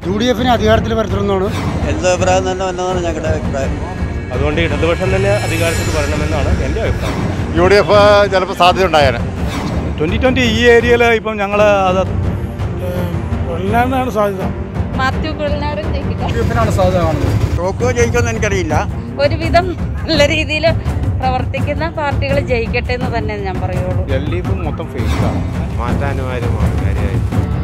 UDF-നെ അധികാരത്തിൽ വരുത്തണമെന്നാണ് എൻ്റെ അഭിപ്രായം തന്നെ വന്നതാണ് ഞങ്ങളുടെ അഭിപ്രായം. അതുകൊണ്ട് ഇടതുപക്ഷം തന്നെ അധികാരത്തിൽ വരണമെന്നാണ് എൻ്റെ അഭിപ്രായം. UDF ചിലപ്പോൾ സാധ്യത ഉണ്ടായേനെ. 2020 ഈ ഏരിയയിൽ ഇപ്പം ഞങ്ങൾ അത് കൊള്ളനാടാണ് സാധ്യത. മാത്യു കൊള്ളനാടൻ UDF-നാണ് സാധ്യത കാണുന്നത്. ടോക്കോ ജയിക്കുമെന്ന് എനിക്കറിയില്ല. ഒരുവിധം നല്ല രീതിയിൽ പ്രവർത്തിക്കുന്ന പാർട്ടികൾ ജയിക്കട്ടെ എന്ന് തന്നെ ഞാൻ പറയുള്ളൂ. LDF മൊത്തം ഫേക്കാണ്, മാറ്റാനുമാരുമാണ് കാര്യമായി.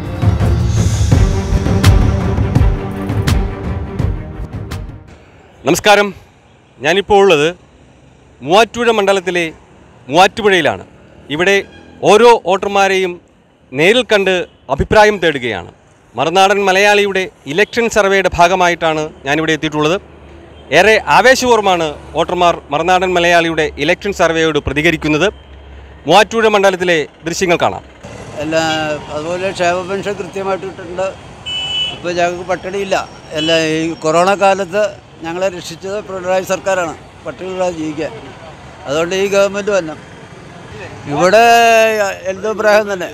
നമസ്കാരം, ഞാനിപ്പോൾ ഉള്ളത് മൂവാറ്റുപുഴ മണ്ഡലത്തിലെ മൂവാറ്റുപുഴയിലാണ്. ഇവിടെ ഓരോ വോട്ടർമാരെയും നേരിൽ കണ്ട് അഭിപ്രായം തേടുകയാണ്. മറുനാടൻ മലയാളിയുടെ ഇലക്ഷൻ സർവേയുടെ ഭാഗമായിട്ടാണ് ഞാനിവിടെ എത്തിയിട്ടുള്ളത്. ഏറെ ആവേശപൂർവ്വമാണ് വോട്ടർമാർ മറുനാടൻ മലയാളിയുടെ ഇലക്ഷൻ സർവേയോട് പ്രതികരിക്കുന്നത്. മൂവാറ്റുപുഴ മണ്ഡലത്തിലെ ദൃശ്യങ്ങൾ കാണാം. അതുപോലെ ക്ഷേമ പെൻഷൻ കൃത്യമായിട്ട് കിട്ടുന്നുണ്ട്. ഇപ്പോൾ ഞങ്ങൾക്ക് പട്ടിണിയില്ല. ഈ കൊറോണ കാലത്ത് ഞങ്ങളെ രക്ഷിച്ചത് പിണറായി സർക്കാരാണ്, പട്ടിണിയില്ലാതെ ജീവിക്കാൻ. അതുകൊണ്ട് ഈ ഗവൺമെൻറ് വന്നു. ഇവിടെ എൽദോബ്രാഹിം തന്നെ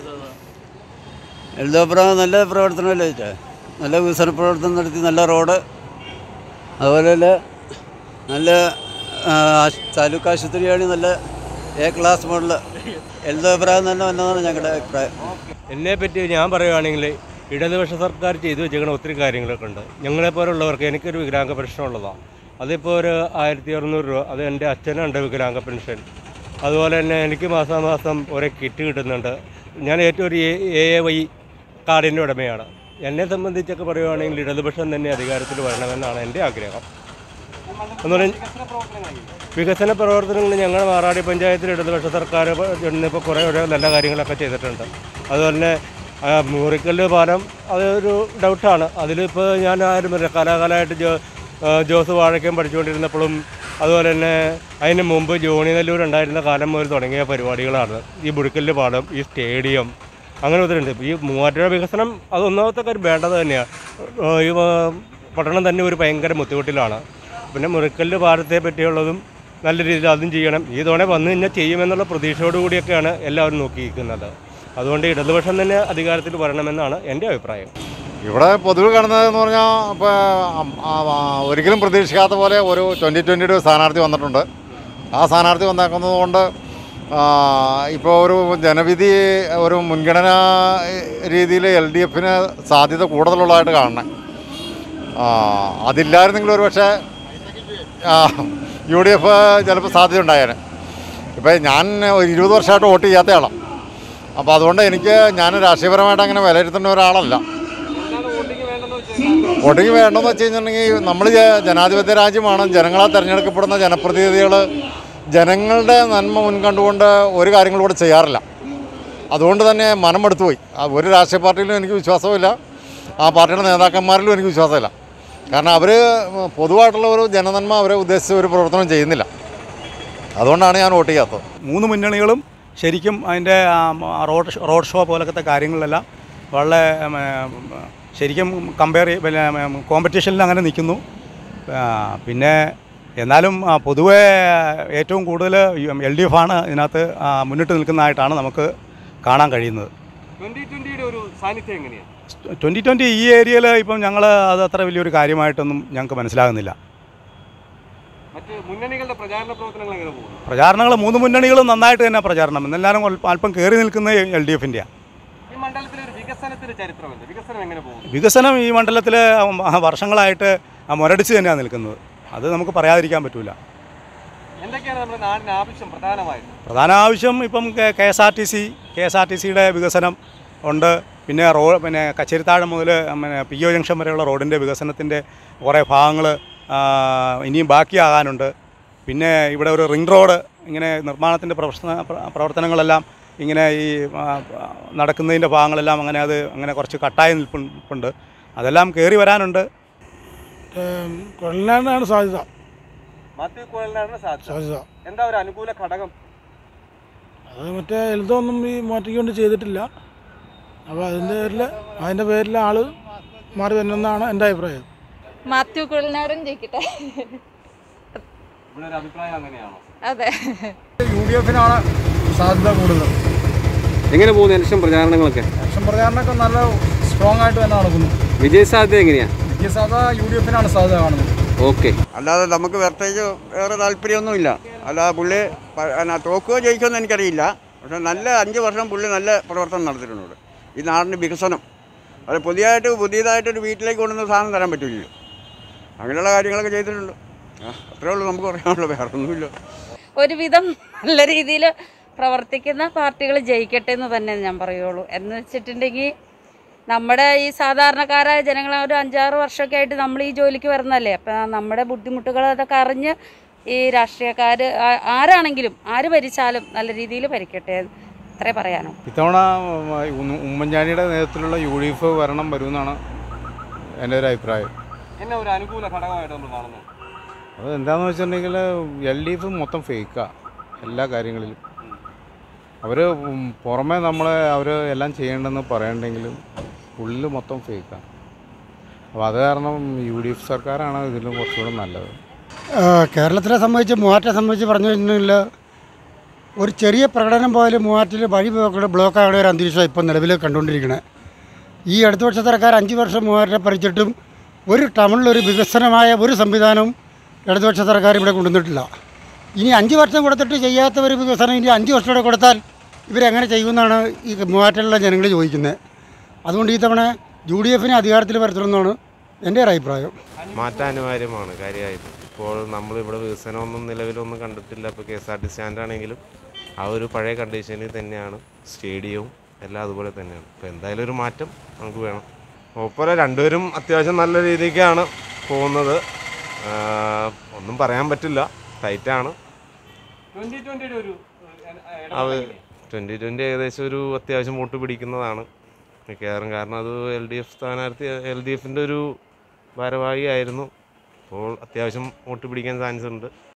നല്ല പ്രവർത്തനമല്ലേ വെച്ചാൽ, നല്ല വികസന പ്രവർത്തനം നടത്തി, നല്ല റോഡ്, അതുപോലെ തന്നെ നല്ല താലൂക്ക് ആശുപത്രിയാണ്, നല്ല A ക്ലാസ് മോഡൽ. എൽദോബ്രാഹിം തന്നെ വന്നതാണ് ഞങ്ങളുടെ അഭിപ്രായം. എന്നെപ്പറ്റി ഞാൻ പറയുകയാണെങ്കിൽ ഇടതുപക്ഷ സർക്കാർ ചെയ്തു വെച്ചിരിക്കുന്ന ഒത്തിരി കാര്യങ്ങളൊക്കെ ഉണ്ട്. ഞങ്ങളെപ്പോലുള്ളവർക്ക് എനിക്കൊരു വികലാംഗ പെൻഷൻ ഉള്ളതാണ്. അതിപ്പോൾ ഒരു 1600 രൂപ. അത് എൻ്റെ അച്ഛനുണ്ട് വികലാംഗ പെൻഷൻ. അതുപോലെ തന്നെ എനിക്ക് മാസാമാസം ഒരേ കിറ്റ് കിട്ടുന്നുണ്ട്. ഞാൻ ഏറ്റവും ഒരു AAY കാർഡിൻ്റെ ഉടമയാണ്. എന്നെ സംബന്ധിച്ചൊക്കെ പറയുകയാണെങ്കിൽ ഇടതുപക്ഷം തന്നെ അധികാരത്തിൽ വരണമെന്നാണ് എൻ്റെ ആഗ്രഹം. എന്ന് പറഞ്ഞാൽ വികസന പ്രവർത്തനങ്ങൾ ഞങ്ങൾ മാറാടി പഞ്ചായത്തിൽ ഇടതുപക്ഷ സർക്കാർ ഇപ്പോൾ കുറേ നല്ല കാര്യങ്ങളൊക്കെ ചെയ്തിട്ടുണ്ട്. അതുപോലെ തന്നെ മുറിക്കല്ല് പാലം അതൊരു ഡൗട്ടാണ്. അതിലിപ്പോൾ ഞാൻ ആരും കാലാകാലമായിട്ട് ജോസ് വാഴയ്ക്കും പഠിച്ചുകൊണ്ടിരുന്നപ്പോഴും അതുപോലെ തന്നെ അതിന് മുമ്പ് ജോണി നെല്ലൂർ ഉണ്ടായിരുന്ന കാലം മുതൽ തുടങ്ങിയ പരിപാടികളാണ് ഈ മുറിക്കല്ല് പാലം, ഈ സ്റ്റേഡിയം, അങ്ങനെ ഒത്തിരിയുണ്ട്. ഈ മൂവാറ്റുപുഴ വികസനം അത് ഒന്നാമത്തെ കാര്യം വേണ്ടത് തന്നെയാണ്. ഈ പട്ടണം തന്നെ ഒരു ഭയങ്കര ബുദ്ധിമുട്ടിലാണ്. പിന്നെ മുറിക്കല്ല് പാലത്തെ പറ്റിയുള്ളതും നല്ല രീതിയിൽ അതും ചെയ്യണം. ഈ തവണ വന്നു കഴിഞ്ഞാൽ ചെയ്യുമെന്നുള്ള പ്രതീക്ഷയോടുകൂടിയൊക്കെയാണ് എല്ലാവരും നോക്കിയിരിക്കുന്നത്. അതുകൊണ്ട് ഇടതുപക്ഷം തന്നെ അധികാരത്തിൽ വരണമെന്നാണ് എൻ്റെ അഭിപ്രായം. ഇവിടെ പൊതുവെ കാണുന്നതെന്ന് പറഞ്ഞാൽ ഇപ്പോൾ ഒരിക്കലും പ്രതീക്ഷിക്കാത്ത പോലെ ഒരു 2020 സ്ഥാനാർത്ഥി വന്നിട്ടുണ്ട്. ആ സ്ഥാനാർത്ഥി വന്നേക്കുന്നത് കൊണ്ട് ഇപ്പോൾ ഒരു ജനവിധി ഒരു മുൻഗണനാ രീതിയിൽ LDF-ന് സാധ്യത കൂടുതലുള്ളതായിട്ട് കാണണം. അതില്ലായിരുന്നെങ്കിൽ ഒരു പക്ഷേ UDF ചിലപ്പോൾ സാധ്യത ഉണ്ടായേനെ. ഇപ്പം ഞാൻ 20 വർഷമായിട്ട് വോട്ട് ചെയ്യാത്തയാളാണ്. അപ്പോൾ അതുകൊണ്ട് ഞാൻ രാഷ്ട്രീയപരമായിട്ട് അങ്ങനെ വിലയിരുത്തുന്ന ഒരാളല്ല. വോട്ടിങ് വേണ്ടെന്ന് വെച്ച് കഴിഞ്ഞിട്ടുണ്ടെങ്കിൽ നമ്മൾ ജനാധിപത്യ രാജ്യമാണ്. ജനങ്ങളാൽ തിരഞ്ഞെടുക്കപ്പെടുന്ന ജനപ്രതിനിധികൾ ജനങ്ങളുടെ നന്മ മുൻകണ്ടുകൊണ്ട് ഒരു കാര്യങ്ങളും കൂടെ ചെയ്യാറില്ല. അതുകൊണ്ട് തന്നെ മനം എടുത്തു പോയി. ഒരു രാഷ്ട്രീയ പാർട്ടിയിലും എനിക്ക് വിശ്വാസമില്ല, ആ പാർട്ടിയുടെ നേതാക്കന്മാരിലും എനിക്ക് വിശ്വാസമില്ല. കാരണം അവർ പൊതുവായിട്ടുള്ള ഒരു ജനനന്മ അവരെ ഉദ്ദേശിച്ച ഒരു പ്രവർത്തനം ചെയ്യുന്നില്ല. അതുകൊണ്ടാണ് ഞാൻ വോട്ട് ചെയ്യാത്തത്. 3 മുന്നണികളും ശരിക്കും അതിൻ്റെ റോഡ് ഷോ പോലത്തെ കാര്യങ്ങളിലെല്ലാം വളരെ ശരിക്കും കോമ്പറ്റീഷനിൽ അങ്ങനെ നിൽക്കുന്നു. പിന്നെ എന്നാലും പൊതുവേ ഏറ്റവും കൂടുതൽ LDF ആണ് ഇതിനകത്ത് മുന്നിട്ട് നിൽക്കുന്നതായിട്ടാണ് നമുക്ക് കാണാൻ കഴിയുന്നത്. 2020 ഈ ഏരിയയിൽ ഇപ്പം ഞങ്ങൾ അത് അത്ര വലിയൊരു കാര്യമായിട്ടൊന്നും ഞങ്ങൾക്ക് മനസ്സിലാകുന്നില്ല. പ്രചാരണങ്ങൾ 3 മുന്നണികളും നന്നായിട്ട് തന്നെ പ്രചാരണം. എന്നെല്ലാവരും അല്പം കയറി നിൽക്കുന്ന LDF-ൻ്റെയാണ്. വികസനം ഈ മണ്ഡലത്തിൽ വർഷങ്ങളായിട്ട് മുരടിച്ച് തന്നെയാണ് നിൽക്കുന്നത്. അത് നമുക്ക് പറയാതിരിക്കാൻ പറ്റില്ല. പ്രധാന ആവശ്യം ഇപ്പം KSRTCയുടെ വികസനം ഉണ്ട്. പിന്നെ കച്ചേരിത്താഴം മുതൽ PO ജംഗ്ഷൻ വരെയുള്ള റോഡിൻ്റെ വികസനത്തിൻ്റെ കുറേ ഭാഗങ്ങൾ ഇനിയും ബാക്കിയാകാനുണ്ട്. പിന്നെ ഇവിടെ ഒരു റിംഗ് റോഡ് ഇങ്ങനെ നിർമ്മാണത്തിൻ്റെ പ്രവർത്തനങ്ങളെല്ലാം ഇങ്ങനെ ഈ നടക്കുന്നതിൻ്റെ ഭാഗങ്ങളെല്ലാം അങ്ങനെ കുറച്ച് കട്ടായി നിൽപ്പുണ്ട്. അതെല്ലാം കയറി വരാനുണ്ട്. കൊള്ളനാടാണ് സാധ്യത. എന്താ ഒരു അനുകൂല ഘടകം? അത് മറ്റേ എൽദൊന്നും ഈ മാറ്റിക്കൊണ്ട് ചെയ്തിട്ടില്ല. അപ്പോൾ അതിൻ്റെ പേരിൽ ആള് മാറി വന്നെന്നാണ് എൻ്റെ അഭിപ്രായം. മാത്യു കൊള്ളനാടൻ ജയിക്കട്ടെ. അതെ, UDF-നാണ് സാധ്യത കൂടുതൽ. എങ്ങനെ പോകുന്നു ഇലക്ഷൻ പ്രചാരണങ്ങളൊക്കെ? ഇലക്ഷൻ പ്രചാരണമൊക്കെ നല്ല സ്ട്രോങ് ആയിട്ട് തന്നെ നടക്കുന്നു. വിജയസാധ്യത എങ്ങനെയാണ്? വിജയസാധ്യത UDF സാധ്യത കാണുന്നത്. ഓക്കെ. അല്ലാതെ നമുക്ക് പ്രത്യേകിച്ച് വേറെ താല്പര്യമൊന്നുമില്ല. അല്ലാതെ പുള്ളി തോക്കുകയോ ജയിക്കുമെന്ന് എനിക്കറിയില്ല. പക്ഷേ നല്ല 5 വർഷം പുള്ളി നല്ല പ്രവർത്തനം നടത്തിയിട്ടുണ്ട്. ഈ നാടിൻ്റെ വികസനം അത് പുതിയതായിട്ടൊരു വീട്ടിലേക്ക് കൊണ്ടുവന്ന സാധനം തരാൻ പറ്റില്ലല്ലോ. അങ്ങനെയുള്ള കാര്യങ്ങളൊക്കെ ചെയ്തിട്ടുണ്ട്. അത്രേ ഉള്ളൂ നമുക്ക് പറയാനുള്ളൂ, വേറെ ഒന്നുമില്ല. ഒരുവിധം നല്ല രീതിയിൽ പ്രവർത്തിക്കുന്ന പാർട്ടികൾ ജയിക്കട്ടെ എന്ന് തന്നെ ഞാൻ പറയുള്ളൂ. എന്ന് വെച്ചിട്ടുണ്ടെങ്കിൽ നമ്മുടെ ഈ സാധാരണക്കാരായ ജനങ്ങൾ ഒരു 5-6 വർഷമൊക്കെ ആയിട്ട് നമ്മൾ ഈ ജോലിക്ക് വരുന്നതല്ലേ. അപ്പം നമ്മുടെ ബുദ്ധിമുട്ടുകൾ അതൊക്കെ അറിഞ്ഞ് ഈ രാഷ്ട്രീയക്കാർ ആരാണെങ്കിലും ആര് ഭരിച്ചാലും നല്ല രീതിയിൽ ഭരിക്കട്ടെ, അത്രേ പറയാനോ. ഇത്തവണ ഉമ്മൻചാണ്ടിയുടെ നേതൃത്വത്തിലുള്ള UDF ഭരണം വരുമെന്നാണ് എൻ്റെ ഒരു അഭിപ്രായം. എന്നെ ഒരു അനുകൂല ഘടകമായിട്ട് നമ്മൾ കാണുന്നു. അത് എന്താണെന്ന് വെച്ചിട്ടുണ്ടെങ്കിൽ LDF മൊത്തം ഫേക്കാണ് എല്ലാ കാര്യങ്ങളിലും. അവർ പുറമേ അവർ എല്ലാം ചെയ്യേണ്ടെന്ന് പറയണ്ടെങ്കിലും ഉള്ളിൽ മൊത്തം ഫേക്കാണ്. അപ്പോൾ അത് കാരണം UDF സർക്കാരാണ് ഇതിലും കുറച്ചുകൂടെ നല്ലത്. കേരളത്തിലെ സംബന്ധിച്ച് മൂവാറ്റിനെ സംബന്ധിച്ച് പറഞ്ഞു കഴിഞ്ഞാൽ ഒരു ചെറിയ പ്രകടനം പോയാലും മൂവാറ്റിൽ വഴി ബ്ലോക്കാണ് ഒരു അന്തരീക്ഷം ഇപ്പോൾ നിലവിൽ കണ്ടുകൊണ്ടിരിക്കുന്നത്. ഈ അടുത്ത വർഷ സർക്കാർ 5 വർഷം മൂവാറ്റിനെ ഭരിച്ചിട്ടും ഒരു ടൗണിലൊരു വികസനമായ ഒരു സംവിധാനവും ഇടതുപക്ഷ സർക്കാർ ഇവിടെ കൊണ്ടുവന്നിട്ടില്ല. ഇനി 5 വർഷം കൊടുത്തിട്ട് ചെയ്യാത്ത ഒരു വികസനം ഇനി 5 വർഷം കൂടെ കൊടുത്താൽ ഇവരെങ്ങനെ ചെയ്യുമെന്നാണ് ഈ മൂവാറ്റിലുള്ള ജനങ്ങൾ ചോദിക്കുന്നത്. അതുകൊണ്ട് ഈ തവണ UDFനെ അധികാരത്തിൽ വരുത്തണമെന്നാണ് എൻ്റെ ഒരു അഭിപ്രായം. മാറ്റം അനിവാര്യമാണ് കാര്യമായിട്ട്. ഇപ്പോൾ നമ്മളിവിടെ വികസനമൊന്നും നിലവിലൊന്നും കണ്ടിട്ടില്ല. ഇപ്പോൾ KSRTC സ്റ്റാൻഡാണെങ്കിലും ആ ഒരു പഴയ കണ്ടീഷനിൽ തന്നെയാണ്. സ്റ്റേഡിയവും എല്ലാം അതുപോലെ തന്നെയാണ്. ഇപ്പോൾ എന്തായാലും ഒരു മാറ്റം നമുക്ക് വേണം. ഒപ്പര രണ്ടുപേരും അത്യാവശ്യം നല്ല രീതിക്കാണ് പോകുന്നത്. ഒന്നും പറയാൻ പറ്റില്ല, ടൈറ്റാണ്. 2020 ഏകദേശം ഒരു അത്യാവശ്യം വോട്ട് പിടിക്കുന്നതാണ് മിക്കവാറും. കാരണം അത് LDF സ്ഥാനാർത്ഥി LDFൻ്റെ ഒരു ഭാരവാഹി ആയിരുന്നു. അപ്പോൾ അത്യാവശ്യം വോട്ട് പിടിക്കാൻ ചാൻസ് ഉണ്ട്.